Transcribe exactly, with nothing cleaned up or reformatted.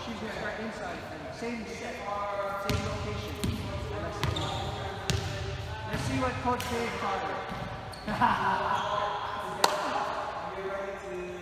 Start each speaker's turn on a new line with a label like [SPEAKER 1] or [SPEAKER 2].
[SPEAKER 1] she's going to start inside. Same set, same location. And let's see. Let's see what Coach Dave taught her.